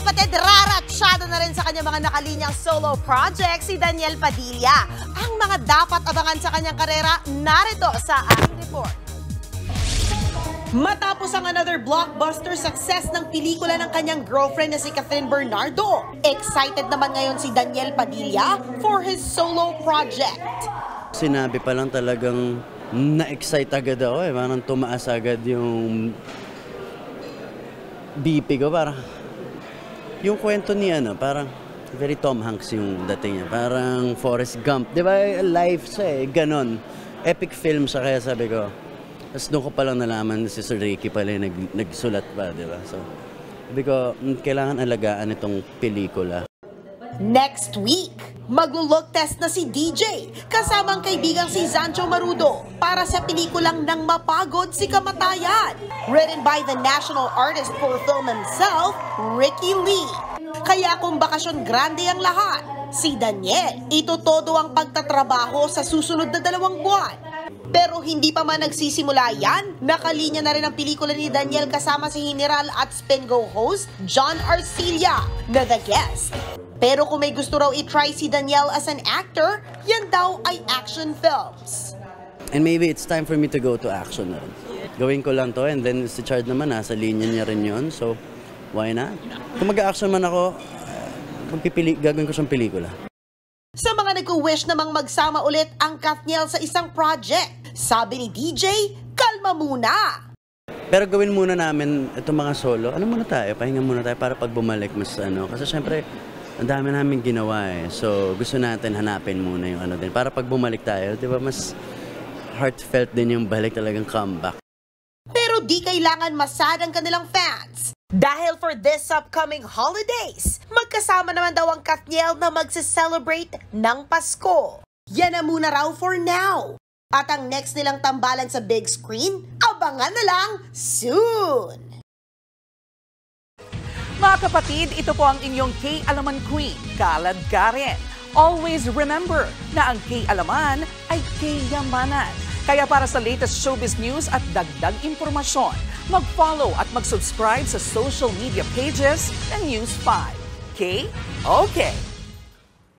kapatid, raratsyado na rin sa kanyang mga nakalinyang solo project si Daniel Padilla. Ang mga dapat abangan sa kanyang karera, narito sa ating report. Matapos ang another blockbuster success ng pelikula ng kanyang girlfriend na si Kathryn Bernardo, excited naman ngayon si Daniel Padilla for his solo project. Sinabi pa lang talagang na-excite agad ako eh. Parang tumaas agad yung BP ko. Parang yung kwento niya, parang very Tom Hanks yung dating niya. Parang Forrest Gump. Di ba? Life siya eh. Ganon. Epic film siya. Kaya sabi ko, tapos doon ko palang nalaman si Sir Ricky pala yung nagsulat pa, di ba? So, sabi ko, kailangan alagaan itong pelikula. Next week, maglo-look test na si DJ kasama ang kaibigang si Zancho Marudo para sa pelikulang Nang Mapagod si Kamatayan, written by the national artist for film himself, Ricky Lee. Kaya kung bakasyon grande ang lahat, si Daniel itotodo ang pagtatrabaho sa susunod na 2 buwan. Pero hindi pa man nagsisimula yan, nakalinya na rin ang pelikula ni Daniel kasama si General at Spingo host John Arcilla na The Guest. Pero kung may gusto raw i-try si Daniel as an actor, yan daw ay action films. And maybe it's time for me to go to action na rin. Gawin ko lang to and then si Chard naman nasa linya niya rin yun, so why not? Kung mag-action man ako, gagawin ko siyang pelikula. Sa mga nag-wish namang magsama ulit ang Kathniel sa isang project, sabi ni DJ, kalma muna. Pero gawin muna namin itong mga solo. Ano muna tayo? Pahinga muna tayo para pag bumalik mas ano. Kasi syempre, ang dami namin ginawa eh. So gusto natin hanapin muna yung ano din. Para pag bumalik tayo, di ba mas heartfelt din yung balik talagang comeback. Pero di kailangan masad ang kanilang fans. Dahil for this upcoming holidays, magkasama naman daw ang Kathniel na magse-celebrate ng Pasko. Yan na muna raw for now. At ang next nilang tambalan sa big screen, abangan na lang soon! Mga kapatid, ito po ang inyong K-Alaman Queen, Kalad Karen. Always remember na ang K-Alaman ay K-Yamanan. Kaya para sa latest showbiz news at dagdag impormasyon, mag-follow at mag-subscribe sa social media pages ng News 5. Okay?